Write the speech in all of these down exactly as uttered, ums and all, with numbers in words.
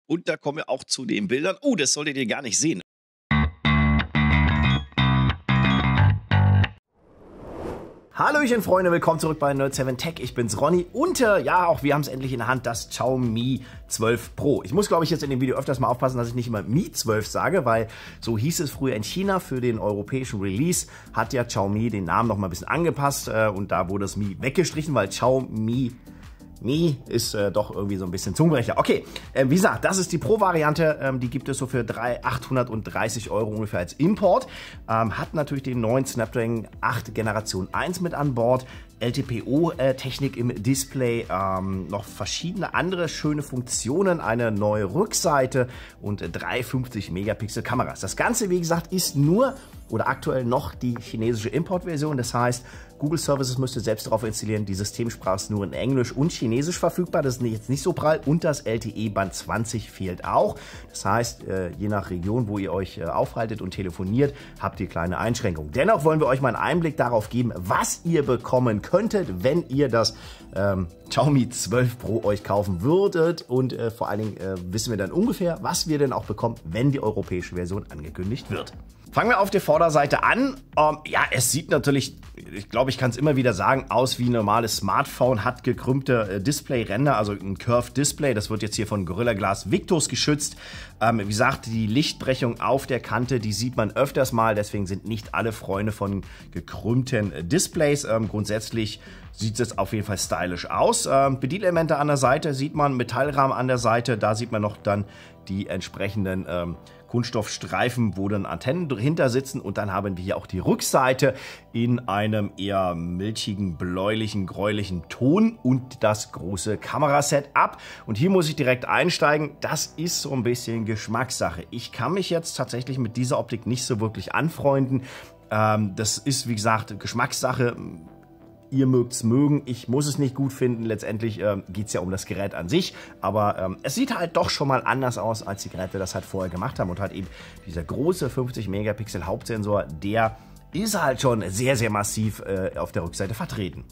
Und da kommen wir auch zu den Bildern. Oh, das solltet ihr gar nicht sehen. Hallöchen Freunde, willkommen zurück bei Nerd seven Tech. Ich bin's Ronny und äh, ja, auch wir haben es endlich in der Hand, das Xiaomi zwölf Pro. Ich muss glaube ich jetzt in dem Video öfters mal aufpassen, dass ich nicht immer Mi zwölf sage, weil so hieß es früher in China. Für den europäischen Release hat ja Xiaomi den Namen noch mal ein bisschen angepasst äh, und da wurde das Mi weggestrichen, weil Xiaomi Mi ist äh, doch irgendwie so ein bisschen Zungenbrecher. Okay, äh, wie gesagt, das ist die Pro-Variante. Ähm, die gibt es so für achthundertdreißig Euro ungefähr als Import. Ähm, hat natürlich den neuen Snapdragon acht Generation eins mit an Bord. L T P O-Technik im Display, ähm, noch verschiedene andere schöne Funktionen, eine neue Rückseite und drei fünfzig Megapixel Kameras. Das Ganze, wie gesagt, ist nur oder aktuell noch die chinesische Importversion. Das heißt, Google Services müsst ihr selbst darauf installieren. Die Systemsprache ist nur in Englisch und Chinesisch verfügbar. Das ist jetzt nicht so prall. Und das L T E-Band zwanzig fehlt auch. Das heißt, je nach Region, wo ihr euch aufhaltet und telefoniert, habt ihr kleine Einschränkungen. Dennoch wollen wir euch mal einen Einblick darauf geben, was ihr bekommen könntet, wenn ihr das ähm, Xiaomi zwölf Pro euch kaufen würdet. Und äh, vor allen Dingen äh, wissen wir dann ungefähr, was wir denn auch bekommen, wenn die europäische Version angekündigt wird. Fangen wir auf der Vorderseite an. Ähm, ja, es sieht natürlich, ich glaube, ich kann es immer wieder sagen, aus wie ein normales Smartphone, hat gekrümmte äh, Displayränder, also ein Curved Display. Das wird jetzt hier von Gorilla Glass Victus geschützt. Ähm, wie gesagt, die Lichtbrechung auf der Kante, die sieht man öfters mal. Deswegen sind nicht alle Freunde von gekrümmten äh, Displays. Ähm, grundsätzlich sieht es auf jeden Fall stylisch aus. Ähm, Bedienelemente an der Seite sieht man, Metallrahmen an der Seite. Da sieht man noch dann die entsprechenden ähm, Kunststoffstreifen, wo dann Antennen dahinter sitzen, und dann haben wir hier auch die Rückseite in einem eher milchigen, bläulichen, gräulichen Ton und das große Kamerasetup. Und hier muss ich direkt einsteigen, das ist so ein bisschen Geschmackssache. Ich kann mich jetzt tatsächlich mit dieser Optik nicht so wirklich anfreunden. Ähm, das ist, wie gesagt, Geschmackssache. Ihr mögt es mögen, ich muss es nicht gut finden. Letztendlich ähm, geht es ja um das Gerät an sich. Aber ähm, es sieht halt doch schon mal anders aus, als die Geräte das halt vorher gemacht haben. Und halt eben dieser große fünfzig Megapixel Hauptsensor, der ist halt schon sehr, sehr massiv äh, auf der Rückseite vertreten.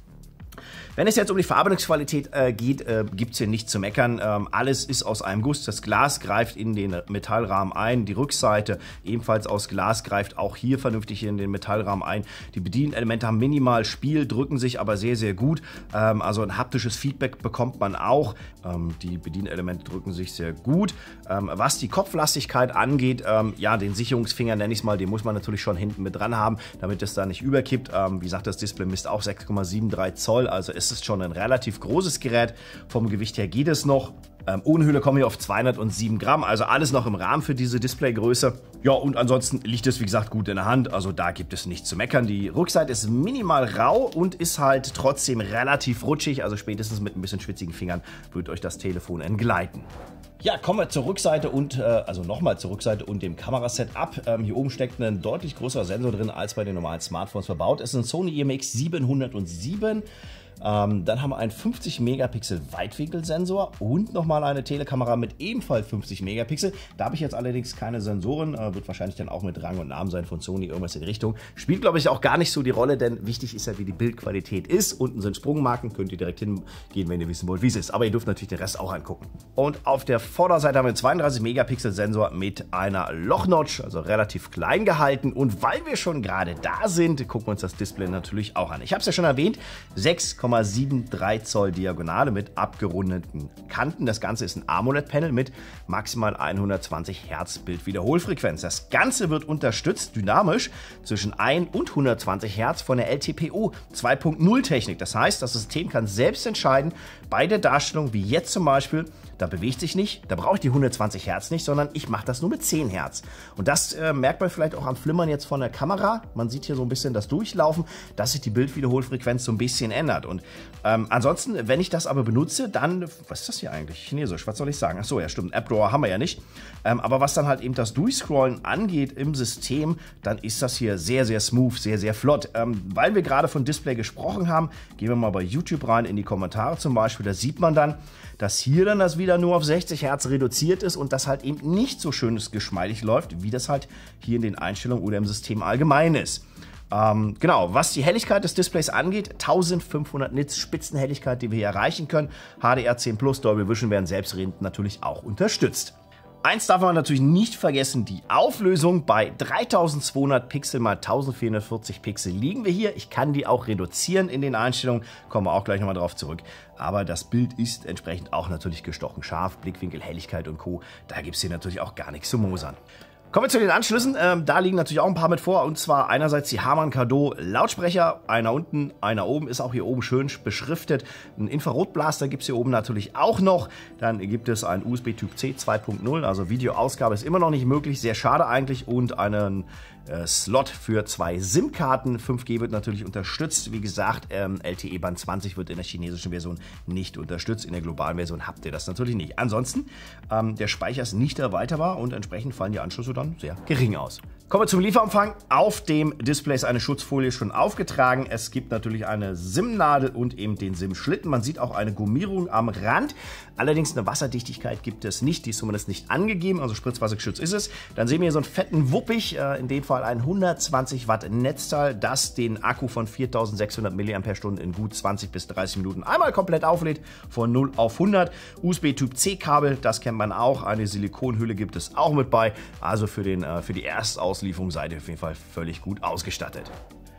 Wenn es jetzt um die Verarbeitungsqualität äh, geht, äh, gibt es hier nichts zu meckern. Ähm, alles ist aus einem Guss. Das Glas greift in den Metallrahmen ein. Die Rückseite ebenfalls aus Glas greift auch hier vernünftig in den Metallrahmen ein. Die Bedienelemente haben minimal Spiel, drücken sich aber sehr, sehr gut. Ähm, also ein haptisches Feedback bekommt man auch. Ähm, die Bedienelemente drücken sich sehr gut. Ähm, was die Kopflastigkeit angeht, ähm, ja, den Sicherungsfinger nenne ich es mal, den muss man natürlich schon hinten mit dran haben, damit es da nicht überkippt. Ähm, wie gesagt, das Display misst auch sechs Komma dreiundsiebzig Zoll, also es ist schon ein relativ großes Gerät. Vom Gewicht her geht es noch. Ähm, ohne Hülle kommen wir auf zweihundertsieben Gramm, also alles noch im Rahmen für diese Displaygröße. Ja, und ansonsten liegt es, wie gesagt, gut in der Hand, also da gibt es nichts zu meckern. Die Rückseite ist minimal rau und ist halt trotzdem relativ rutschig, also spätestens mit ein bisschen schwitzigen Fingern wird euch das Telefon entgleiten. Ja, kommen wir zur Rückseite und, äh, also nochmal zur Rückseite und dem Kamerasetup. Ähm, hier oben steckt ein deutlich größerer Sensor drin, als bei den normalen Smartphones verbaut. Es ist ein Sony I M X siebenhundertsieben. Ähm, dann haben wir einen fünfzig Megapixel Weitwinkelsensor und nochmal eine Telekamera mit ebenfalls fünfzig Megapixel. Da habe ich jetzt allerdings keine Sensoren, äh, wird wahrscheinlich dann auch mit Rang und Namen sein von Sony, irgendwas in die Richtung. Spielt, glaube ich, auch gar nicht so die Rolle, denn wichtig ist ja, wie die Bildqualität ist. Unten sind Sprungmarken, könnt ihr direkt hingehen, wenn ihr wissen wollt, wie es ist. Aber ihr dürft natürlich den Rest auch angucken. Und auf der Vorderseite haben wir einen zweiunddreißig Megapixel Sensor mit einer Lochnotch, also relativ klein gehalten. Und weil wir schon gerade da sind, gucken wir uns das Display natürlich auch an. Ich habe es ja schon erwähnt, sechs Komma dreiundsiebzig Zoll Diagonale mit abgerundeten Kanten. Das Ganze ist ein AMOLED-Panel mit maximal hundertzwanzig Hertz Bildwiederholfrequenz. Das Ganze wird unterstützt dynamisch zwischen ein und hundertzwanzig Hertz von der L T P O zwei Punkt null Technik. Das heißt, das System kann selbst entscheiden, bei der Darstellung, wie jetzt zum Beispiel, da bewegt sich nicht, da brauche ich die hundertzwanzig Hertz nicht, sondern ich mache das nur mit zehn Hertz. Und das äh, merkt man vielleicht auch am Flimmern jetzt von der Kamera. Man sieht hier so ein bisschen das Durchlaufen, dass sich die Bildwiederholfrequenz so ein bisschen ändert. Und ähm, ansonsten, wenn ich das aber benutze, dann, was ist das hier eigentlich? Chinesisch, was soll ich sagen? Achso, ja stimmt, AppDrawer haben wir ja nicht. Ähm, aber was dann halt eben das Durchscrollen angeht im System, dann ist das hier sehr, sehr smooth, sehr, sehr flott. Ähm, weil wir gerade von Display gesprochen haben, gehen wir mal bei YouTube rein in die Kommentare zum Beispiel. Da sieht man dann, dass hier dann das wieder nur auf sechzig Hertz reduziert ist und das halt eben nicht so schön geschmeidig läuft, wie das halt hier in den Einstellungen oder im System allgemein ist. Ähm, genau, was die Helligkeit des Displays angeht, eintausendfünfhundert Nits Spitzenhelligkeit, die wir hier erreichen können. H D R zehn Plus, Dolby Vision werden selbstredend natürlich auch unterstützt. Eins darf man natürlich nicht vergessen, die Auflösung bei dreitausendzweihundert Pixel mal eintausendvierhundertvierzig Pixel liegen wir hier. Ich kann die auch reduzieren in den Einstellungen, kommen wir auch gleich nochmal drauf zurück. Aber das Bild ist entsprechend auch natürlich gestochen scharf, Blickwinkel, Helligkeit und Co. Da gibt es hier natürlich auch gar nichts zu mosern. Kommen wir zu den Anschlüssen. Ähm, da liegen natürlich auch ein paar mit vor. Und zwar einerseits die Harman Kardon Lautsprecher. Einer unten, einer oben. Ist auch hier oben schön beschriftet. Ein Infrarotblaster gibt es hier oben natürlich auch noch. Dann gibt es ein U S B-Typ C zwei Punkt null. Also Videoausgabe ist immer noch nicht möglich. Sehr schade eigentlich. Und einen äh, Slot für zwei SIM-Karten. fünf G wird natürlich unterstützt. Wie gesagt, ähm, L T E-Band zwanzig wird in der chinesischen Version nicht unterstützt. In der globalen Version habt ihr das natürlich nicht. Ansonsten, ähm, der Speicher ist nicht erweiterbar und entsprechend fallen die Anschlüsse dann sehr gering aus. Kommen wir zum Lieferumfang. Auf dem Display ist eine Schutzfolie schon aufgetragen. Es gibt natürlich eine SIM-Nadel und eben den SIM-Schlitten. Man sieht auch eine Gummierung am Rand. Allerdings eine Wasserdichtigkeit gibt es nicht. Die ist zumindest nicht angegeben, also spritzwassergeschützt ist es. Dann sehen wir hier so einen fetten Wuppig, äh, in dem Fall ein hundertzwanzig Watt Netzteil, das den Akku von viertausendsechshundert Milliampere-Stunden in gut zwanzig bis dreißig Minuten einmal komplett auflädt, von null auf hundert. U S B-Typ C-Kabel, das kennt man auch. Eine Silikonhülle gibt es auch mit bei. Also für, den, äh, für die Erstauslieferung seid ihr auf jeden Fall völlig gut ausgestattet.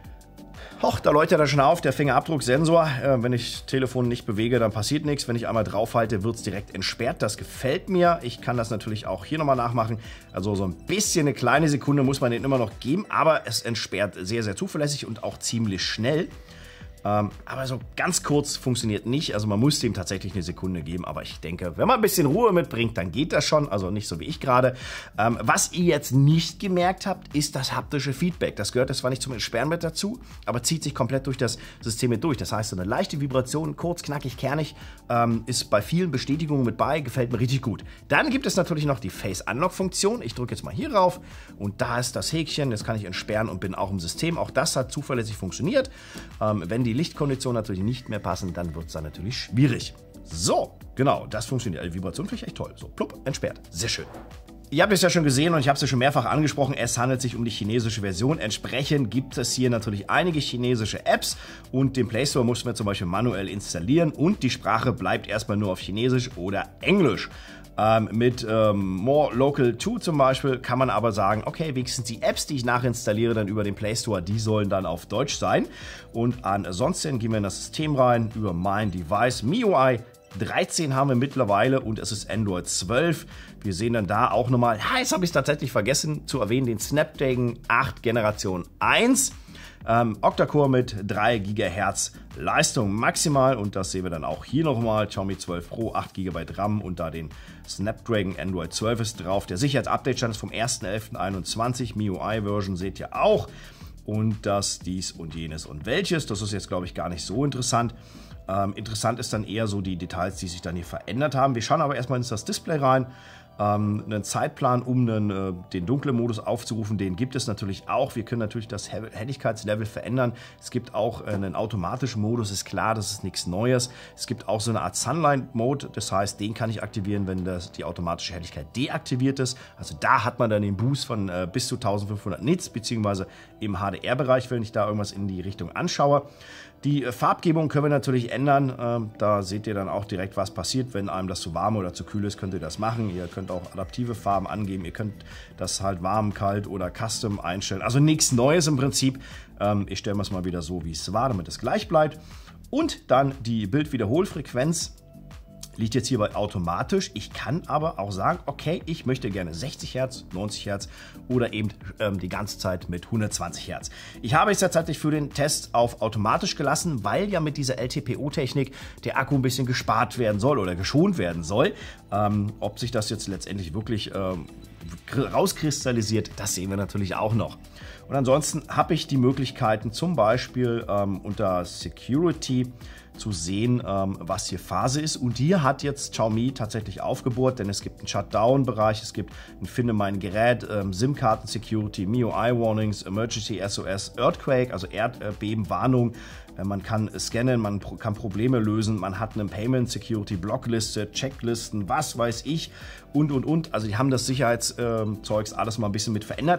Hoch, da leuchtet er schon auf, der Fingerabdrucksensor. Äh, wenn ich das Telefon nicht bewege, dann passiert nichts. Wenn ich einmal draufhalte, wird es direkt entsperrt. Das gefällt mir. Ich kann das natürlich auch hier nochmal nachmachen. Also so ein bisschen eine kleine Sekunde muss man den immer noch geben, aber es entsperrt sehr, sehr zuverlässig und auch ziemlich schnell. Ähm, aber so ganz kurz funktioniert nicht. Also man muss dem tatsächlich eine Sekunde geben. Aber ich denke, wenn man ein bisschen Ruhe mitbringt, dann geht das schon. Also nicht so wie ich gerade. Ähm, was ihr jetzt nicht gemerkt habt, ist das haptische Feedback. Das gehört zwar nicht zum Entsperren mit dazu, aber zieht sich komplett durch das System mit durch. Das heißt, so eine leichte Vibration, kurz, knackig, kernig, ähm, ist bei vielen Bestätigungen mit bei. Gefällt mir richtig gut. Dann gibt es natürlich noch die Face-Unlock-Funktion. Ich drücke jetzt mal hier rauf und da ist das Häkchen. Jetzt kann ich entsperren und bin auch im System. Auch das hat zuverlässig funktioniert. Ähm, wenn die Lichtkonditionen natürlich nicht mehr passen, dann wird es dann natürlich schwierig. So, genau, das funktioniert. Die Vibration finde ich echt toll. So, plupp, entsperrt. Sehr schön. Ihr habt es ja schon gesehen und ich habe es ja schon mehrfach angesprochen, es handelt sich um die chinesische Version. Entsprechend gibt es hier natürlich einige chinesische Apps und den Play Store muss man zum Beispiel manuell installieren und die Sprache bleibt erstmal nur auf Chinesisch oder Englisch. Ähm, mit ähm, More Local zwei zum Beispiel kann man aber sagen, okay, wenigstens die Apps, die ich nachinstalliere dann über den Play Store, die sollen dann auf Deutsch sein. Und ansonsten gehen wir in das System rein über mein Device. M I U I dreizehn haben wir mittlerweile und es ist Android zwölf. Wir sehen dann da auch nochmal, ja, jetzt habe ich es tatsächlich vergessen zu erwähnen, den Snapdragon acht Generation eins. Ähm, Octa-Core mit drei Gigahertz Leistung maximal und das sehen wir dann auch hier nochmal. Xiaomi zwölf Pro, acht Gigabyte RAM und da den Snapdragon Android zwölf ist drauf. Der Sicherheitsupdate-Stand ist vom ersten elften einundzwanzig. M I U I-Version seht ihr auch. Und das, dies und jenes und welches. Das ist jetzt, glaube ich, gar nicht so interessant. Ähm, interessant ist dann eher so die Details, die sich dann hier verändert haben. Wir schauen aber erstmal ins das Display rein. Ähm, einen Zeitplan, um einen, äh, den dunklen Modus aufzurufen, den gibt es natürlich auch. Wir können natürlich das Helligkeitslevel verändern. Es gibt auch äh, einen automatischen Modus, ist klar, das ist nichts Neues. Es gibt auch so eine Art Sunlight-Mode, das heißt, den kann ich aktivieren, wenn das, die automatische Helligkeit deaktiviert ist. Also da hat man dann den Boost von äh, bis zu eintausendfünfhundert Nits, beziehungsweise im H D R-Bereich, wenn ich da irgendwas in die Richtung anschaue. Die Farbgebung können wir natürlich ändern. Da seht ihr dann auch direkt, was passiert. Wenn einem das zu warm oder zu kühl ist, könnt ihr das machen. Ihr könnt auch adaptive Farben angeben. Ihr könnt das halt warm, kalt oder custom einstellen. Also nichts Neues im Prinzip. Ich stelle es mal wieder so, wie es war, damit es gleich bleibt. Und dann die Bildwiederholfrequenz. Liegt jetzt hierbei automatisch. Ich kann aber auch sagen, okay, ich möchte gerne sechzig Hertz, neunzig Hertz oder eben ähm, die ganze Zeit mit hundertzwanzig Hertz. Ich habe es tatsächlich für den Test auf automatisch gelassen, weil ja mit dieser L T P O-Technik der Akku ein bisschen gespart werden soll oder geschont werden soll. Ähm, ob sich das jetzt letztendlich wirklich ähm, rauskristallisiert, das sehen wir natürlich auch noch. Und ansonsten habe ich die Möglichkeiten, zum Beispiel ähm, unter Security zu sehen, ähm, was hier Phase ist. Und hier hat jetzt Xiaomi tatsächlich aufgebohrt, denn es gibt einen Shutdown-Bereich, es gibt ein Finde mein Gerät, ähm, SIM-Karten-Security, M I U I-Warnings, Emergency S O S, Earthquake, also Erdbebenwarnung. Äh, man kann scannen, man pro kann Probleme lösen, man hat eine Payment-Security-Blockliste, Checklisten, was weiß ich und, und, und. Also die haben das Sicherheitszeugs alles mal ein bisschen mit verändert.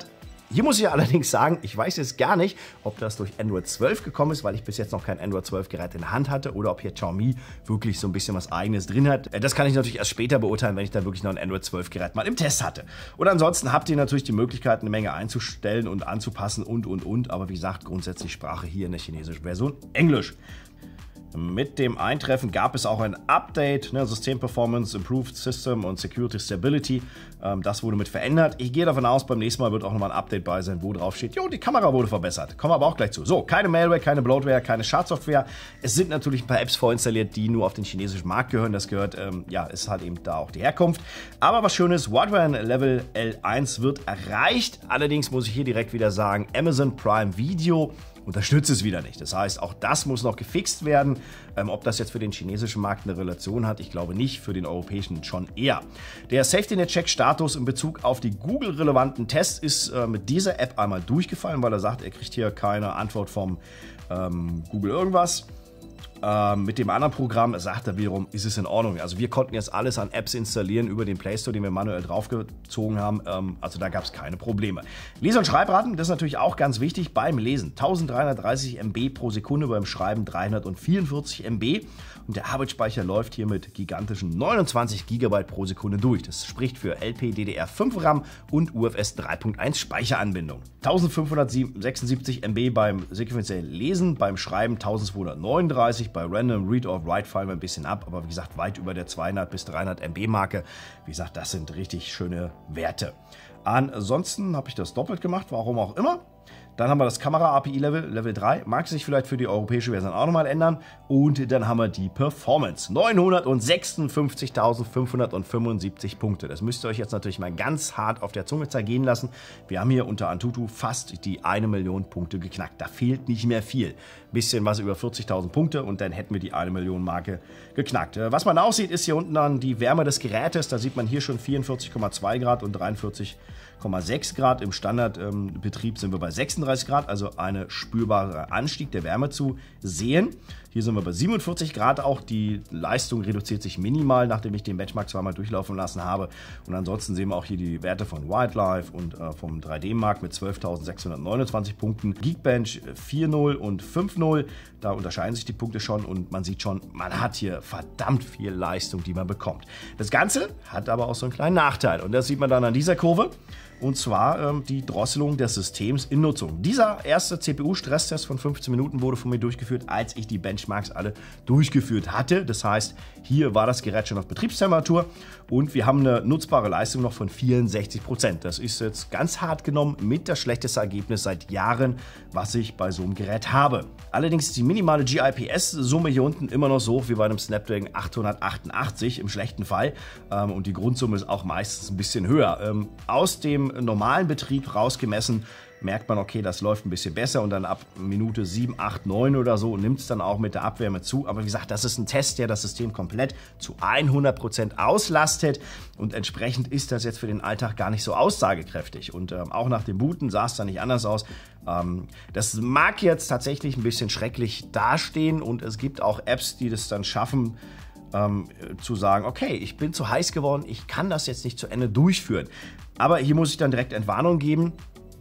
Hier muss ich allerdings sagen, ich weiß jetzt gar nicht, ob das durch Android zwölf gekommen ist, weil ich bis jetzt noch kein Android zwölf Gerät in der Hand hatte oder ob hier Xiaomi wirklich so ein bisschen was Eigenes drin hat. Das kann ich natürlich erst später beurteilen, wenn ich da wirklich noch ein Android zwölf Gerät mal im Test hatte. Und ansonsten habt ihr natürlich die Möglichkeit, eine Menge einzustellen und anzupassen und, und, und. Aber wie gesagt, grundsätzlich Sprache hier in der chinesischen Version Englisch. Mit dem Eintreffen gab es auch ein Update, ne, Systemperformance, Improved System und Security Stability. Ähm, das wurde mit verändert. Ich gehe davon aus, beim nächsten Mal wird auch nochmal ein Update bei sein, wo drauf steht, jo, die Kamera wurde verbessert. Kommen wir aber auch gleich zu. So, keine Malware, keine Bloatware, keine Schadsoftware. Es sind natürlich ein paar Apps vorinstalliert, die nur auf den chinesischen Markt gehören. Das gehört, ähm, ja, ist halt eben da auch die Herkunft. Aber was schön ist, Wideband Level L eins wird erreicht. Allerdings muss ich hier direkt wieder sagen, Amazon Prime Video unterstützt es wieder nicht. Das heißt, auch das muss noch gefixt werden. Ähm, ob das jetzt für den chinesischen Markt eine Relation hat, ich glaube nicht, für den europäischen schon eher. Der SafetyNet-Check-Status in Bezug auf die Google-relevanten Tests ist äh, mit dieser App einmal durchgefallen, weil er sagt, er kriegt hier keine Antwort vom ähm, Google irgendwas. Ähm, mit dem anderen Programm sagt er wiederum, ist es in Ordnung. Also wir konnten jetzt alles an Apps installieren über den Play Store, den wir manuell draufgezogen haben. Ähm, also da gab es keine Probleme. Lese- und Schreibraten, das ist natürlich auch ganz wichtig beim Lesen. eintausenddreihundertdreißig Megabyte pro Sekunde, beim Schreiben dreihundertvierundvierzig Megabyte. Und der Arbeitsspeicher läuft hier mit gigantischen neunundzwanzig Gigabyte pro Sekunde durch. Das spricht für L P D D R fünf RAM und U F S drei Punkt eins Speicheranbindung. eintausendfünfhundertsechsundsiebzig Megabyte beim sequenziellen Lesen, beim Schreiben eintausendzweihundertneununddreißig, bei Random Read or Write fallen wir ein bisschen ab, aber wie gesagt, weit über der zweihundert bis dreihundert Megabyte Marke. Wie gesagt, das sind richtig schöne Werte. Ansonsten habe ich das doppelt gemacht, warum auch immer. Dann haben wir das Kamera-A P I-Level, Level drei, mag sich vielleicht für die europäische Version auch nochmal ändern. Und dann haben wir die Performance, neunhundertsechsundfünfzigtausendfünfhundertfünfundsiebzig Punkte. Das müsst ihr euch jetzt natürlich mal ganz hart auf der Zunge zergehen lassen. Wir haben hier unter Antutu fast die eine Million Punkte geknackt. Da fehlt nicht mehr viel. Bisschen was über vierzigtausend Punkte und dann hätten wir die eine Million Marke geknackt. Was man auch sieht, ist hier unten dann die Wärme des Gerätes. Da sieht man hier schon vierundvierzig Komma zwei Grad und dreiundvierzig Komma sechs Grad. Im Standardbetrieb sind wir bei sechsunddreißig Grad, also ein spürbarer Anstieg der Wärme zu sehen. Hier sind wir bei siebenundvierzig Grad auch. Die Leistung reduziert sich minimal, nachdem ich den Benchmark zweimal durchlaufen lassen habe. Und ansonsten sehen wir auch hier die Werte von Wildlife und äh, vom drei D-Mark mit zwölftausendsechshundertneunundzwanzig Punkten. Geekbench vier null und fünf null. Da unterscheiden sich die Punkte schon und man sieht schon, man hat hier verdammt viel Leistung, die man bekommt. Das Ganze hat aber auch so einen kleinen Nachteil und das sieht man dann an dieser Kurve. Und zwar ähm, die Drosselung des Systems in Nutzung. Dieser erste C P U-Stresstest von fünfzehn Minuten wurde von mir durchgeführt, als ich die Benchmarks alle durchgeführt hatte. Das heißt, hier war das Gerät schon auf Betriebstemperatur und wir haben eine nutzbare Leistung noch von vierundsechzig Prozent. Das ist jetzt ganz hart genommen mit das schlechteste Ergebnis seit Jahren, was ich bei so einem Gerät habe. Allerdings ist die minimale G I P S-Summe hier unten immer noch so hoch wie bei einem Snapdragon achthundertachtundachtzig im schlechten Fall. Ähm, und die Grundsumme ist auch meistens ein bisschen höher. Ähm, aus dem normalen Betrieb rausgemessen merkt man, okay, das läuft ein bisschen besser und dann ab Minute sieben, acht, neun oder so nimmt es dann auch mit der Abwärme zu. Aber wie gesagt, das ist ein Test, der das System komplett zu hundert Prozent auslastet und entsprechend ist das jetzt für den Alltag gar nicht so aussagekräftig. Und ähm, auch nach dem Booten sah es da nicht anders aus. Ähm, das mag jetzt tatsächlich ein bisschen schrecklich dastehen und es gibt auch Apps, die das dann schaffen, Ähm, zu sagen, okay, ich bin zu heiß geworden, ich kann das jetzt nicht zu Ende durchführen. Aber hier muss ich dann direkt Entwarnung geben,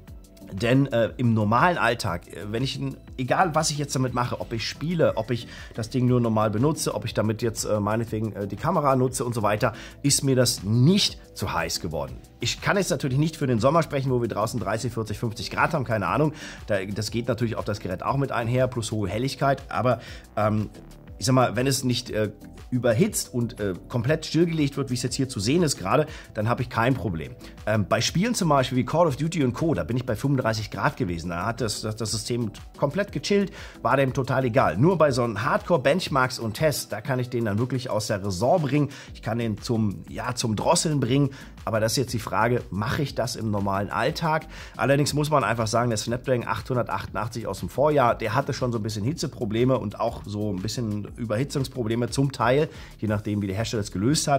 denn äh, im normalen Alltag, wenn ich, egal was ich jetzt damit mache, ob ich spiele, ob ich das Ding nur normal benutze, ob ich damit jetzt äh, meinetwegen äh, die Kamera nutze und so weiter, ist mir das nicht zu heiß geworden. Ich kann jetzt natürlich nicht für den Sommer sprechen, wo wir draußen dreißig, vierzig, fünfzig Grad haben, keine Ahnung. Da, das geht natürlich auf das Gerät auch mit einher, plus hohe Helligkeit, aber ähm, ich sag mal, wenn es nicht äh, überhitzt und äh, komplett stillgelegt wird, wie es jetzt hier zu sehen ist gerade, dann habe ich kein Problem. Ähm, bei Spielen zum Beispiel wie Call of Duty und Co., da bin ich bei fünfunddreißig Grad gewesen. Da hat das, das, das System komplett gechillt, war dem total egal. Nur bei so einem Hardcore-Benchmarks und Tests, da kann ich den dann wirklich aus der Raison bringen. Ich kann den zum, ja, zum Drosseln bringen. Aber das ist jetzt die Frage, mache ich das im normalen Alltag? Allerdings muss man einfach sagen, der Snapdragon achthundertachtundachtzig aus dem Vorjahr, der hatte schon so ein bisschen Hitzeprobleme und auch so ein bisschen Überhitzungsprobleme zum Teil, je nachdem, wie der Hersteller es gelöst hat.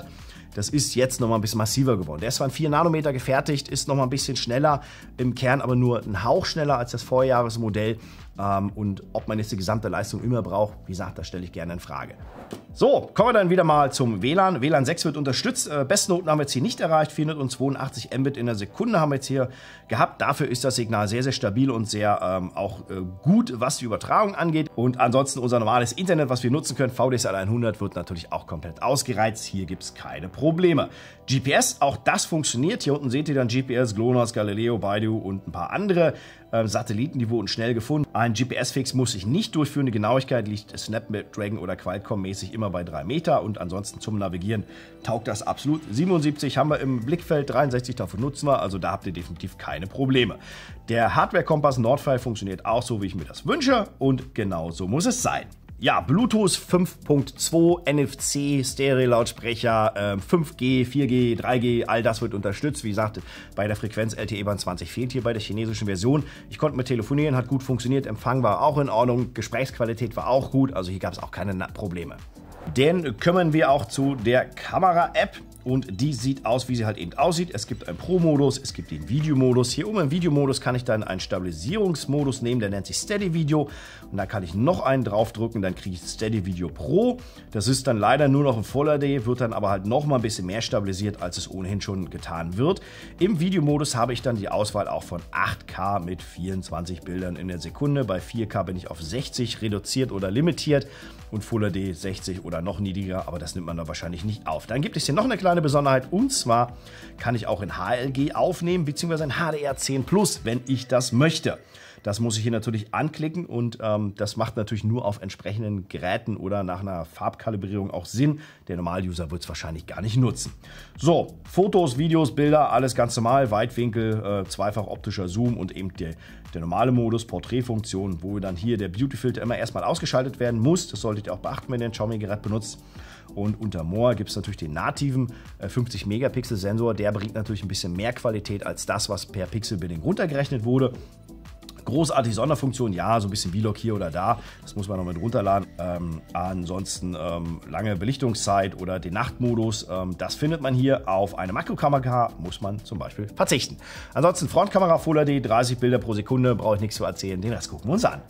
das ist jetzt nochmal ein bisschen massiver geworden. Der ist zwar in vier Nanometer gefertigt, ist nochmal ein bisschen schneller, im Kern aber nur ein Hauch schneller als das Vorjahresmodell. Ähm, und ob man jetzt die gesamte Leistung immer braucht, wie gesagt, das stelle ich gerne in Frage. So, kommen wir dann wieder mal zum W L A N. W L A N sechs wird unterstützt. Äh, Bestnoten haben wir jetzt hier nicht erreicht. vierhundertzweiundachtzig Mbit in der Sekunde haben wir jetzt hier gehabt. Dafür ist das Signal sehr, sehr stabil und sehr ähm, auch äh, gut, was die Übertragung angeht. Und ansonsten unser normales Internet, was wir nutzen können, V D S L hundert, wird natürlich auch komplett ausgereizt. Hier gibt es keine Probleme. G P S, auch das funktioniert. Hier unten seht ihr dann G P S, GLONASS, Galileo, Baidu und ein paar andere äh, Satelliten, die wurden schnell gefunden. Ein G P S-Fix muss ich nicht durchführen. Die Genauigkeit liegt Snapdragon oder Qualcomm-mäßig immer bei drei Meter und ansonsten zum Navigieren taugt das absolut. siebenundsiebzig haben wir im Blickfeld, dreiundsechzig davon nutzen wir, also da habt ihr definitiv keine Probleme. Der Hardware-Kompass Nordpfeil funktioniert auch so, wie ich mir das wünsche und genau so muss es sein. Ja, Bluetooth fünf Punkt zwei, N F C, Stereo-Lautsprecher, äh, fünf G, vier G, drei G, all das wird unterstützt. Wie gesagt, bei der Frequenz L T E-Band zwanzig fehlt hier bei der chinesischen Version. Ich konnte mit telefonieren, hat gut funktioniert, Empfang war auch in Ordnung, Gesprächsqualität war auch gut, also hier gab es auch keine Probleme. Dann kümmern wir auch zu der Kamera-App. Und die sieht aus, wie sie halt eben aussieht. Es gibt einen Pro-Modus, es gibt den Videomodus. Hier oben im Videomodus kann ich dann einen Stabilisierungsmodus nehmen, der nennt sich Steady Video. Und da kann ich noch einen draufdrücken, dann kriege ich Steady Video Pro. Das ist dann leider nur noch in Full H D, wird dann aber halt noch mal ein bisschen mehr stabilisiert, als es ohnehin schon getan wird. Im Videomodus habe ich dann die Auswahl auch von acht K mit vierundzwanzig Bildern in der Sekunde. Bei vier K bin ich auf sechzig reduziert oder limitiert und Full H D sechzig oder noch niedriger, aber das nimmt man da wahrscheinlich nicht auf. Dann gibt es hier noch eine kleine Besonderheit und zwar kann ich auch in H L G aufnehmen bzw. in H D R zehn Plus, wenn ich das möchte. Das muss ich hier natürlich anklicken und ähm, das macht natürlich nur auf entsprechenden Geräten oder nach einer Farbkalibrierung auch Sinn. Der Normal-User wird es wahrscheinlich gar nicht nutzen. So, Fotos, Videos, Bilder, alles ganz normal, Weitwinkel, äh, zweifach optischer Zoom und eben der, der normale Modus, Porträtfunktion, wo dann hier der Beauty-Filter immer erstmal ausgeschaltet werden muss. Das solltet ihr auch beachten, wenn ihr ein Xiaomi-Gerät benutzt. Und unter More gibt es natürlich den nativen äh, fünfzig Megapixel Sensor. Der bringt natürlich ein bisschen mehr Qualität als das, was per Pixel-Binning runtergerechnet wurde. Großartige Sonderfunktion, ja, so ein bisschen V-Log hier oder da, das muss man noch mit runterladen. Ähm, ansonsten ähm, lange Belichtungszeit oder den Nachtmodus, ähm, das findet man hier. Auf eine Makrokamera muss man zum Beispiel verzichten. Ansonsten Frontkamera Full H D, dreißig Bilder pro Sekunde, brauche ich nichts zu erzählen, den Rest gucken wir uns an.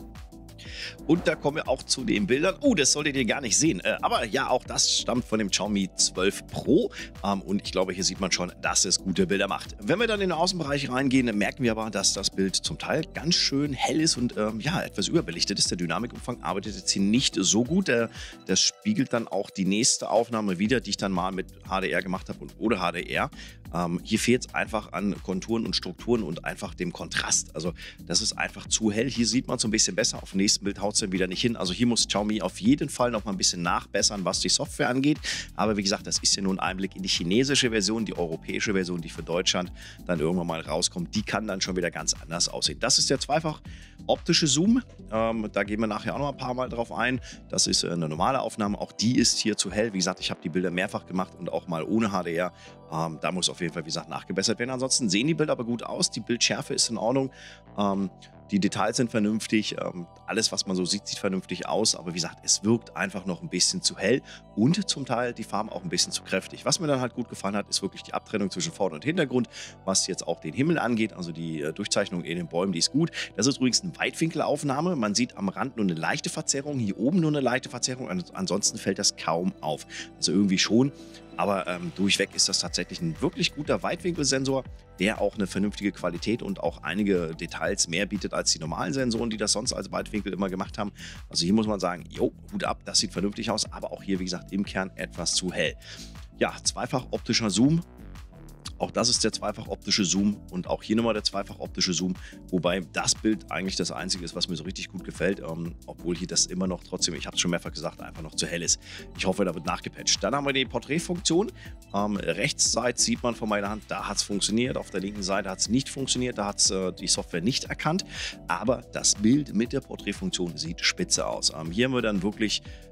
Und da kommen wir auch zu den Bildern. Oh, das solltet ihr gar nicht sehen. Äh, aber ja, auch das stammt von dem Xiaomi zwölf Pro. Ähm, und ich glaube, hier sieht man schon, dass es gute Bilder macht. Wenn wir dann in den Außenbereich reingehen, merken wir aber, dass das Bild zum Teil ganz schön hell ist und ähm, ja, etwas überbelichtet ist. Der Dynamikumfang arbeitet jetzt hier nicht so gut. Der, das spiegelt dann auch die nächste Aufnahme wieder, die ich dann mal mit H D R gemacht habe und ohne H D R. Ähm, hier fehlt es einfach an Konturen und Strukturen und einfach dem Kontrast. Also das ist einfach zu hell. Hier sieht man es so ein bisschen besser. Auf dem nächsten Bild haut es dann wieder nicht hin. Also hier muss Xiaomi auf jeden Fall noch mal ein bisschen nachbessern, was die Software angeht. Aber wie gesagt, das ist ja nur ein Einblick in die chinesische Version, die europäische Version, die für Deutschland dann irgendwann mal rauskommt. Die kann dann schon wieder ganz anders aussehen. Das ist der zweifach optische Zoom. Ähm, da gehen wir nachher auch noch ein paar Mal drauf ein. Das ist eine normale Aufnahme. Auch die ist hier zu hell. Wie gesagt, ich habe die Bilder mehrfach gemacht und auch mal ohne H D R. Ähm, da muss auf jeden Fall, wie gesagt, nachgebessert werden. Ansonsten sehen die Bilder aber gut aus. Die Bildschärfe ist in Ordnung. Ähm, Die Details sind vernünftig, ähm, alles, was man so sieht, sieht vernünftig aus, aber wie gesagt, es wirkt einfach noch ein bisschen zu hell und zum Teil die Farben auch ein bisschen zu kräftig. Was mir dann halt gut gefallen hat, ist wirklich die Abtrennung zwischen Vorder- und Hintergrund, was jetzt auch den Himmel angeht, also die äh, Durchzeichnung in den Bäumen, die ist gut. Das ist übrigens eine Weitwinkelaufnahme, man sieht am Rand nur eine leichte Verzerrung, hier oben nur eine leichte Verzerrung, ansonsten fällt das kaum auf, also irgendwie schon. Aber ähm, durchweg ist das tatsächlich ein wirklich guter Weitwinkelsensor, der auch eine vernünftige Qualität und auch einige Details mehr bietet als die normalen Sensoren, die das sonst als Weitwinkel immer gemacht haben. Also hier muss man sagen, jo, Hut ab, das sieht vernünftig aus, aber auch hier, wie gesagt, im Kern etwas zu hell. Ja, zweifach optischer Zoom. Auch das ist der zweifach optische Zoom und auch hier nochmal der zweifach optische Zoom, wobei das Bild eigentlich das einzige ist, was mir so richtig gut gefällt, ähm, obwohl hier das immer noch trotzdem, ich habe es schon mehrfach gesagt, einfach noch zu hell ist. Ich hoffe, da wird nachgepatcht. Dann haben wir die Porträtfunktion. Ähm, Rechtsseite sieht man von meiner Hand, da hat es funktioniert, auf der linken Seite hat es nicht funktioniert, da hat es äh, die Software nicht erkannt, aber das Bild mit der Porträtfunktion sieht spitze aus. Ähm, hier haben wir dann wirklich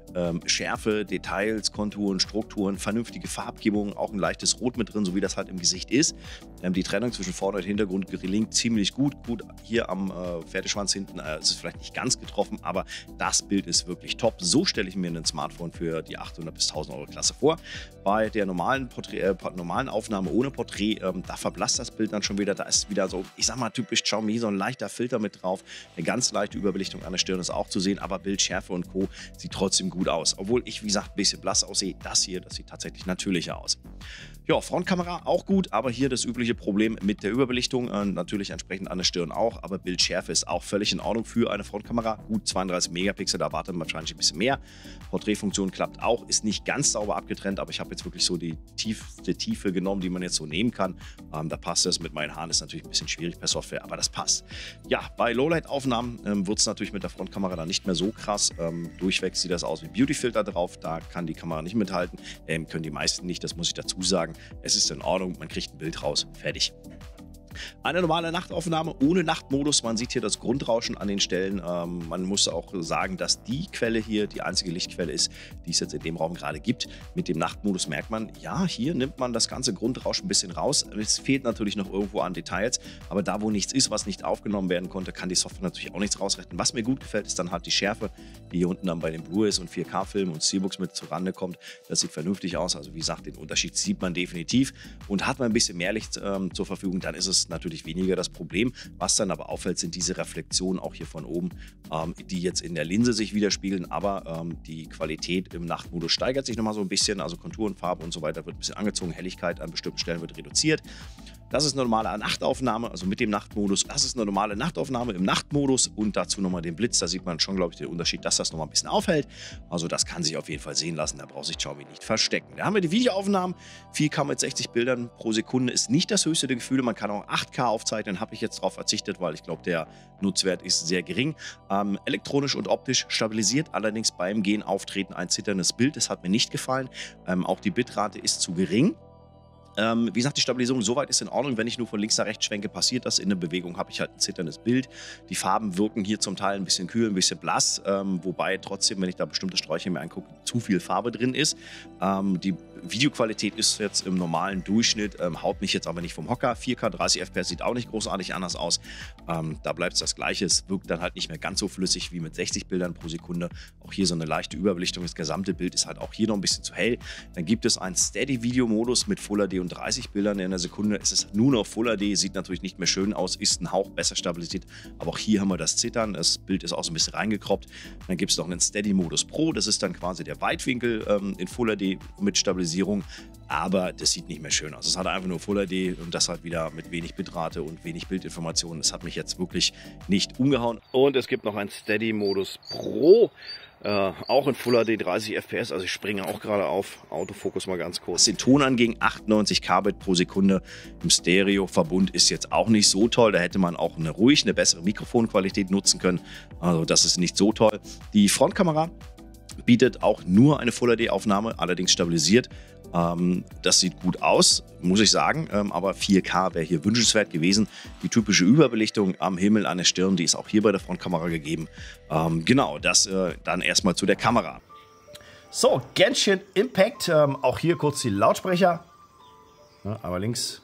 ähm, Schärfe, Details, Konturen, Strukturen, vernünftige Farbgebung, auch ein leichtes Rot mit drin, so wie das halt im Gesicht ist. Ähm, die Trennung zwischen Vorder- und Hintergrund gelingt ziemlich gut. Gut, hier am äh, Pferdeschwanz hinten äh, ist es vielleicht nicht ganz getroffen, aber das Bild ist wirklich top. So stelle ich mir ein Smartphone für die achthundert bis tausend Euro Klasse vor. Bei der normalen, Porträt, äh, normalen Aufnahme ohne Porträt, ähm, da verblasst das Bild dann schon wieder. Da ist wieder so, ich sag mal, typisch Xiaomi, so ein leichter Filter mit drauf. Eine ganz leichte Überbelichtung an der Stirn ist auch zu sehen, aber Bildschärfe und Co. sieht trotzdem gut aus. Obwohl ich, wie gesagt, ein bisschen blass aussehe. Das hier, das sieht tatsächlich natürlicher aus. Ja, Frontkamera auch gut, aber hier das übliche Problem mit der Überbelichtung. Äh, natürlich entsprechend an der Stirn auch, aber Bildschärfe ist auch völlig in Ordnung für eine Frontkamera. Gut zweiunddreißig Megapixel, da erwartet man wahrscheinlich ein bisschen mehr. Porträtfunktion klappt auch, ist nicht ganz sauber abgetrennt, aber ich habe jetzt wirklich so die tiefste Tiefe genommen, die man jetzt so nehmen kann. Ähm, da passt das. Mit meinen Haaren ist natürlich ein bisschen schwierig per Software, aber das passt. Ja, bei Lowlight-Aufnahmen ähm, wird es natürlich mit der Frontkamera dann nicht mehr so krass. Ähm, durchweg sieht das aus wie Beautyfilter drauf. Da kann die Kamera nicht mithalten. Ähm, können die meisten nicht, das muss ich dazu sagen. Es ist in Ordnung, man kriegt ein Bild raus, fertig. Eine normale Nachtaufnahme ohne Nachtmodus. Man sieht hier das Grundrauschen an den Stellen. Ähm, man muss auch sagen, dass die Quelle hier die einzige Lichtquelle ist, die es jetzt in dem Raum gerade gibt. Mit dem Nachtmodus merkt man, ja, hier nimmt man das ganze Grundrauschen ein bisschen raus. Es fehlt natürlich noch irgendwo an Details, aber da, wo nichts ist, was nicht aufgenommen werden konnte, kann die Software natürlich auch nichts rausrechnen. Was mir gut gefällt, ist dann halt die Schärfe, die hier unten dann bei den Blu-rays und vier K-Filmen und Steelbooks mit zurande kommt. Das sieht vernünftig aus. Also wie gesagt, den Unterschied sieht man definitiv. Und hat man ein bisschen mehr Licht ähm, zur Verfügung, dann ist es natürlich weniger das Problem. Was dann aber auffällt, sind diese Reflexionen auch hier von oben, ähm, die jetzt in der Linse sich widerspiegeln, aber ähm, die Qualität im Nachtmodus steigert sich nochmal so ein bisschen, also Konturen, Farbe und so weiter wird ein bisschen angezogen, Helligkeit an bestimmten Stellen wird reduziert. Das ist eine normale Nachtaufnahme, also mit dem Nachtmodus. Das ist eine normale Nachtaufnahme im Nachtmodus und dazu nochmal den Blitz. Da sieht man schon, glaube ich, den Unterschied, dass das nochmal ein bisschen aufhält. Also das kann sich auf jeden Fall sehen lassen, da braucht sich Xiaomi nicht verstecken. Da haben wir die Videoaufnahmen. vier K mit sechzig Bildern pro Sekunde ist nicht das höchste der Gefühle. Man kann auch acht K aufzeichnen, habe ich jetzt darauf verzichtet, weil ich glaube, der Nutzwert ist sehr gering. Ähm, elektronisch und optisch stabilisiert, allerdings beim Gehen, Auftreten ein zitterndes Bild. Das hat mir nicht gefallen. Ähm, auch die Bitrate ist zu gering. Ähm, wie gesagt, die Stabilisierung soweit ist in Ordnung. Wenn ich nur von links nach rechts schwenke, passiert das. In der Bewegung habe ich halt ein zitterndes Bild. Die Farben wirken hier zum Teil ein bisschen kühl, ein bisschen blass. Ähm, wobei trotzdem, wenn ich da bestimmte Sträucher mir angucke, zu viel Farbe drin ist. Ähm, die Videoqualität ist jetzt im normalen Durchschnitt, ähm, haut mich jetzt aber nicht vom Hocker. vier K, dreißig F P S sieht auch nicht großartig anders aus. Ähm, da bleibt es das Gleiche. Es wirkt dann halt nicht mehr ganz so flüssig wie mit sechzig Bildern pro Sekunde. Auch hier so eine leichte Überbelichtung. Das gesamte Bild ist halt auch hier noch ein bisschen zu hell. Dann gibt es einen Steady-Video-Modus mit Full H D und dreißig Bildern in der Sekunde. Es ist nur noch Full H D, sieht natürlich nicht mehr schön aus, ist ein Hauch besser stabilisiert. Aber auch hier haben wir das Zittern. Das Bild ist auch so ein bisschen reingekroppt. Dann gibt es noch einen Steady-Modus Pro. Das ist dann quasi der Weitwinkel ähm, in Full H D mit Stabilisierung. Aber das sieht nicht mehr schön aus. Es hat einfach nur Full H D und das halt wieder mit wenig Bitrate und wenig Bildinformationen. Das hat mich jetzt wirklich nicht umgehauen. Und es gibt noch einen Steady-Modus Pro. Äh, auch in Full H D dreißig F P S, also ich springe auch gerade auf. Autofokus mal ganz kurz. Was den Ton anging, achtundneunzig Kbit pro Sekunde im Stereo-Verbund ist jetzt auch nicht so toll. Da hätte man auch eine ruhig, eine bessere Mikrofonqualität nutzen können. Also das ist nicht so toll. Die Frontkamera bietet auch nur eine Full H D-Aufnahme, allerdings stabilisiert. Ähm, das sieht gut aus, muss ich sagen, ähm, aber vier K wäre hier wünschenswert gewesen. Die typische Überbelichtung am Himmel, an der Stirn, die ist auch hier bei der Frontkamera gegeben. Ähm, genau, das äh, dann erstmal zu der Kamera. So, Genshin Impact, ähm, auch hier kurz die Lautsprecher. Ja, aber links,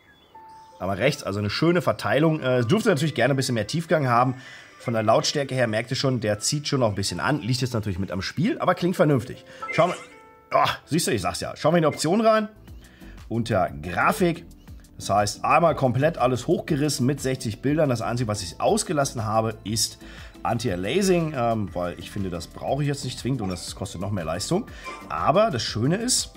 aber rechts, also eine schöne Verteilung. Es äh, dürfte natürlich gerne ein bisschen mehr Tiefgang haben. Von der Lautstärke her merkt ihr schon, der zieht schon noch ein bisschen an. Liegt jetzt natürlich mit am Spiel, aber klingt vernünftig. Schauen wir. Oh, siehst du, ich sag's ja. Schauen wir in die Option rein. Unter Grafik. Das heißt, einmal komplett alles hochgerissen mit sechzig Bildern. Das Einzige, was ich ausgelassen habe, ist Anti-Aliasing, ähm, weil ich finde, das brauche ich jetzt nicht zwingend und das kostet noch mehr Leistung. Aber das Schöne ist,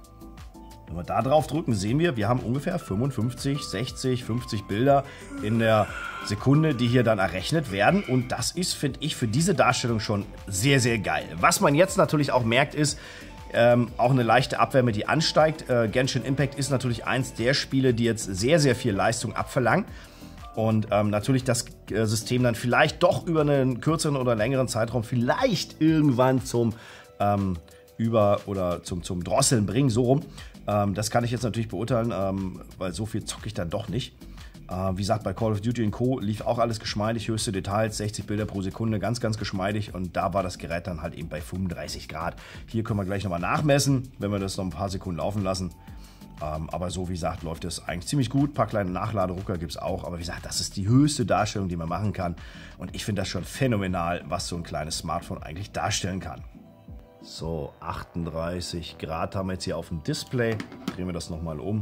wenn wir da drauf drücken, sehen wir, wir haben ungefähr fünfundfünfzig, sechzig, fünfzig Bilder in der Sekunde, die hier dann errechnet werden. Und das ist, finde ich, für diese Darstellung schon sehr, sehr geil. Was man jetzt natürlich auch merkt, ist, Ähm, auch eine leichte Abwärme, die ansteigt. Äh, Genshin Impact ist natürlich eins der Spiele, die jetzt sehr, sehr viel Leistung abverlangen. Und ähm, natürlich das äh, System dann vielleicht doch über einen kürzeren oder längeren Zeitraum vielleicht irgendwann zum ähm, Über- oder zum, zum Drosseln bringen, so rum. Ähm, das kann ich jetzt natürlich beurteilen, ähm, weil so viel zocke ich dann doch nicht. Äh, wie gesagt, bei Call of Duty und Co. lief auch alles geschmeidig, höchste Details, sechzig Bilder pro Sekunde, ganz, ganz geschmeidig. Und da war das Gerät dann halt eben bei fünfunddreißig Grad. Hier können wir gleich nochmal nachmessen, wenn wir das noch ein paar Sekunden laufen lassen. Ähm, aber so, wie gesagt, läuft das eigentlich ziemlich gut. Ein paar kleine Nachladerucker gibt es auch. Aber wie gesagt, das ist die höchste Darstellung, die man machen kann. Und ich finde das schon phänomenal, was so ein kleines Smartphone eigentlich darstellen kann. So, achtunddreißig Grad haben wir jetzt hier auf dem Display. Drehen wir das nochmal um.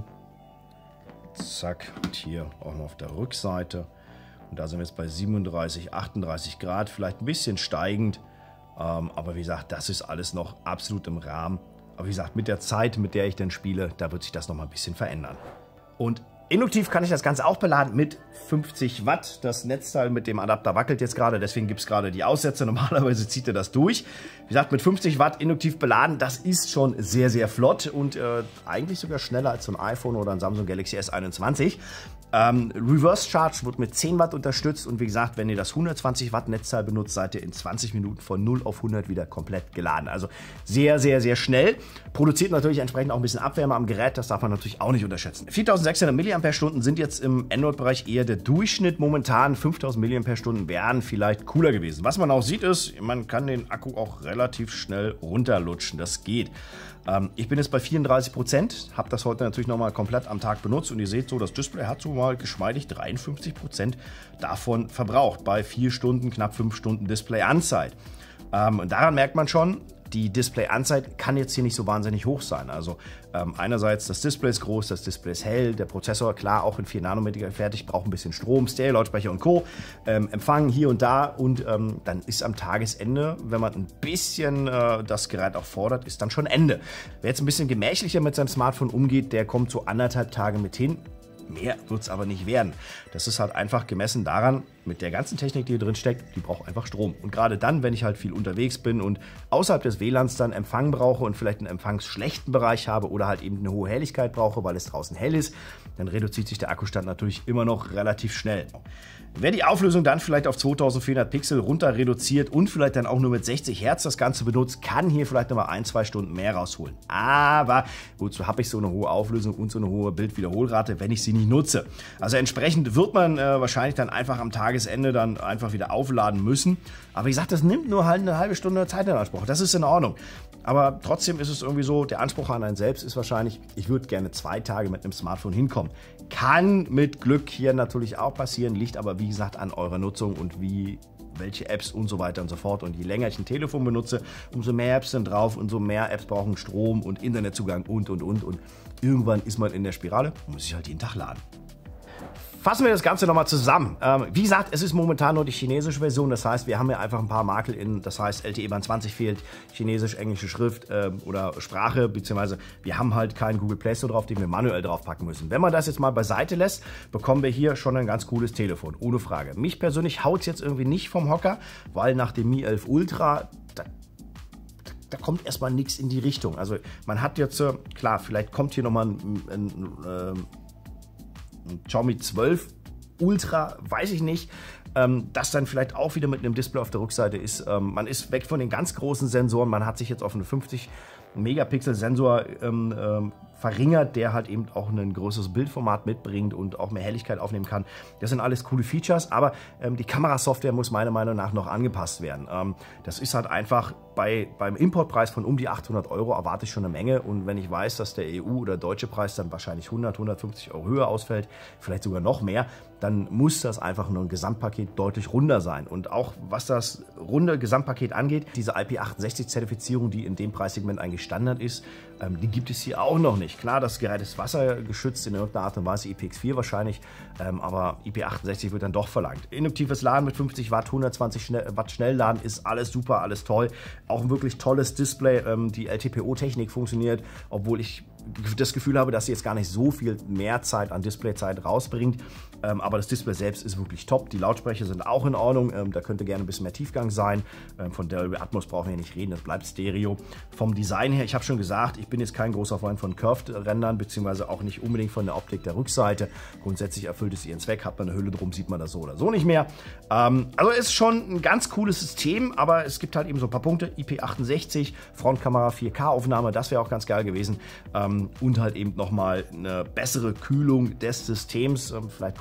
Zack, und hier auch noch auf der Rückseite. Und da sind wir jetzt bei siebenunddreißig, achtunddreißig Grad, vielleicht ein bisschen steigend. Ähm, aber wie gesagt, das ist alles noch absolut im Rahmen. Aber wie gesagt, mit der Zeit, mit der ich dann spiele, da wird sich das nochmal ein bisschen verändern. Und induktiv kann ich das Ganze auch beladen mit fünfzig Watt. Das Netzteil mit dem Adapter wackelt jetzt gerade, deswegen gibt es gerade die Aussätze. Normalerweise zieht er das durch. Wie gesagt, mit fünfzig Watt induktiv beladen, das ist schon sehr, sehr flott und äh, eigentlich sogar schneller als so ein iPhone oder ein Samsung Galaxy S einundzwanzig. Ähm, Reverse Charge wird mit zehn Watt unterstützt und wie gesagt, wenn ihr das hundertzwanzig Watt Netzteil benutzt, seid ihr in zwanzig Minuten von null auf hundert wieder komplett geladen. Also sehr, sehr, sehr schnell. Produziert natürlich entsprechend auch ein bisschen Abwärme am Gerät, das darf man natürlich auch nicht unterschätzen. viertausendsechshundert Milliampere-Stunden sind jetzt im Android-Bereich eher der Durchschnitt momentan. fünftausend Milliampere-Stunden wären vielleicht cooler gewesen. Was man auch sieht ist, man kann den Akku auch relativ schnell runterlutschen. Das geht. Ähm, ich bin jetzt bei vierunddreißig Prozent, habe das heute natürlich nochmal komplett am Tag benutzt und ihr seht so, das Display hat so mal geschmeidig dreiundfünfzig Prozent davon verbraucht bei vier Stunden, knapp fünf Stunden Display-Anzeit. Ähm, und daran merkt man schon, die Display-Anzeit kann jetzt hier nicht so wahnsinnig hoch sein. Also ähm, einerseits das Display ist groß, das Display ist hell, der Prozessor, klar, auch in vier Nanometer fertig, braucht ein bisschen Strom, Stereo-Lautsprecher und Co. Ähm, Empfang hier und da und ähm, dann ist am Tagesende, wenn man ein bisschen äh, das Gerät auch fordert, ist dann schon Ende. Wer jetzt ein bisschen gemächlicher mit seinem Smartphone umgeht, der kommt so anderthalb Tage mit hin. Mehr wird es aber nicht werden. Das ist halt einfach gemessen daran, mit der ganzen Technik, die hier drin steckt, die braucht einfach Strom. Und gerade dann, wenn ich halt viel unterwegs bin und außerhalb des W L A Ns dann Empfang brauche und vielleicht einen empfangsschlechten Bereich habe oder halt eben eine hohe Helligkeit brauche, weil es draußen hell ist, dann reduziert sich der Akkustand natürlich immer noch relativ schnell. Wer die Auflösung dann vielleicht auf zweitausendvierhundert Pixel runter reduziert und vielleicht dann auch nur mit sechzig Hertz das Ganze benutzt, kann hier vielleicht nochmal ein, zwei Stunden mehr rausholen. Aber wozu habe ich so eine hohe Auflösung und so eine hohe Bildwiederholrate, wenn ich sie nicht nutze? Also entsprechend wird man äh, wahrscheinlich dann einfach am Tagesende dann einfach wieder aufladen müssen. Aber wie gesagt, das nimmt nur halt eine halbe Stunde Zeit in Anspruch. Das ist in Ordnung. Aber trotzdem ist es irgendwie so, der Anspruch an einen selbst ist wahrscheinlich, ich würde gerne zwei Tage mit einem Smartphone hinkommen. Kann mit Glück hier natürlich auch passieren, liegt aber wie gesagt an eurer Nutzung und wie welche Apps und so weiter und so fort. Und je länger ich ein Telefon benutze, umso mehr Apps sind drauf und so mehr Apps brauchen Strom und Internetzugang und und und. Und irgendwann ist man in der Spirale und muss sich halt jeden Tag laden. Fassen wir das Ganze nochmal zusammen. Ähm, wie gesagt, es ist momentan nur die chinesische Version. Das heißt, wir haben ja einfach ein paar Makel in, das heißt L T E Band zwanzig fehlt, chinesisch, englische Schrift ähm, oder Sprache, beziehungsweise wir haben halt keinen Google Play Store drauf, den wir manuell draufpacken müssen. Wenn man das jetzt mal beiseite lässt, bekommen wir hier schon ein ganz cooles Telefon, ohne Frage. Mich persönlich haut es jetzt irgendwie nicht vom Hocker, weil nach dem Mi elf Ultra, da, da kommt erstmal nichts in die Richtung. Also man hat jetzt, klar, vielleicht kommt hier nochmal ein, ein, ein Xiaomi zwölf Ultra, weiß ich nicht, ähm, das dann vielleicht auch wieder mit einem Display auf der Rückseite ist. Ähm, man ist weg von den ganz großen Sensoren, man hat sich jetzt auf einen fünfzig Megapixel Sensor ähm, ähm, verringert, der halt eben auch ein größeres Bildformat mitbringt und auch mehr Helligkeit aufnehmen kann. Das sind alles coole Features, aber ähm, die Kamerasoftware muss meiner Meinung nach noch angepasst werden. Ähm, das ist halt einfach bei, beim Importpreis von um die achthundert Euro erwarte ich schon eine Menge und wenn ich weiß, dass der E U- oder deutsche Preis dann wahrscheinlich hundert, hundertfünfzig Euro höher ausfällt, vielleicht sogar noch mehr, dann muss das einfach nur ein Gesamtpaket deutlich runder sein. Und auch was das runde Gesamtpaket angeht, diese I P achtundsechzig Zertifizierung, die in dem Preissegment eigentlich Standard ist, ähm, die gibt es hier auch noch nicht. Klar, das Gerät ist wassergeschützt in irgendeiner Art und Weise, I P X vier wahrscheinlich, ähm, aber I P achtundsechzig wird dann doch verlangt. Induktives Laden mit fünfzig Watt, hundertzwanzig Watt Schnellladen ist alles super, alles toll. Auch ein wirklich tolles Display, ähm, die L T P O-Technik funktioniert, obwohl ich das Gefühl habe, dass sie jetzt gar nicht so viel mehr Zeit an Displayzeit rausbringt. Ähm, aber das Display selbst ist wirklich top. Die Lautsprecher sind auch in Ordnung. Ähm, da könnte gerne ein bisschen mehr Tiefgang sein. Ähm, von Dolby Atmos brauchen wir ja nicht reden, das bleibt Stereo. Vom Design her, ich habe schon gesagt, ich bin jetzt kein großer Freund von Curved-Rändern, beziehungsweise auch nicht unbedingt von der Optik der Rückseite. Grundsätzlich erfüllt es ihren Zweck, hat man eine Hülle drum, sieht man das so oder so nicht mehr. Ähm, also ist schon ein ganz cooles System, aber es gibt halt eben so ein paar Punkte. I P achtundsechzig, Frontkamera, vier K Aufnahme, das wäre auch ganz geil gewesen. Ähm, und halt eben nochmal eine bessere Kühlung des Systems. Ähm, vielleicht kommt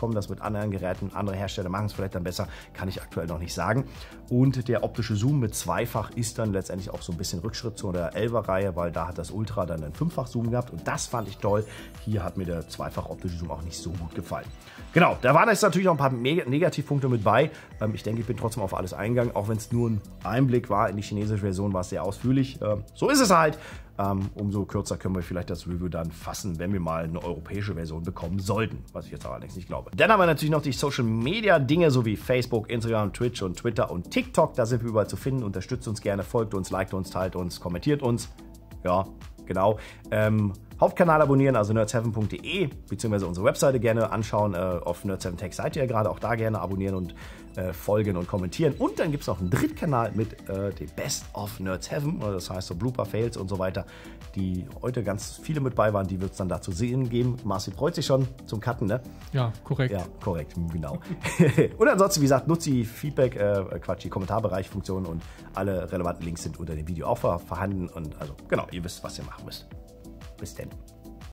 rauskommen. Das mit anderen Geräten, andere Hersteller machen es vielleicht dann besser, kann ich aktuell noch nicht sagen. Und der optische Zoom mit Zweifach ist dann letztendlich auch so ein bisschen Rückschritt zu der elfer-Reihe, weil da hat das Ultra dann einen Fünffach-Zoom gehabt und das fand ich toll. Hier hat mir der Zweifach optische Zoom auch nicht so gut gefallen. Genau, da waren jetzt natürlich noch ein paar Negativpunkte mit bei. Ähm, ich denke, ich bin trotzdem auf alles eingegangen, auch wenn es nur ein Einblick war in die chinesische Version, war es sehr ausführlich. Ähm, so ist es halt. Ähm, umso kürzer können wir vielleicht das Review dann fassen, wenn wir mal eine europäische Version bekommen sollten, was ich jetzt allerdings nicht glaube. Dann haben wir natürlich noch die Social Media Dinge, so wie Facebook, Instagram, Twitch und Twitter und TikTok. Da sind wir überall zu finden. Unterstützt uns gerne, folgt uns, liked uns, teilt uns, kommentiert uns. Ja, genau. Ähm, Hauptkanal abonnieren, also nerd seven punkt de, beziehungsweise unsere Webseite gerne anschauen. Äh, auf Nerd seven Tech seid ihr ja gerade, auch da gerne abonnieren und äh, folgen und kommentieren. Und dann gibt es noch einen Drittkanal mit äh, dem Best of Nerd seven, das heißt so Blooper, Fails und so weiter, die heute ganz viele mit bei waren, die wird es dann da zu sehen geben. Marci freut sich schon zum Cutten, ne? Ja, korrekt. Ja, korrekt, genau. Und ansonsten, wie gesagt, nutzt die Feedback, äh, Quatsch, die Kommentarbereichfunktion und alle relevanten Links sind unter dem Video auch vorhanden. Und also, genau, ihr wisst, was ihr machen müsst. Bis denn.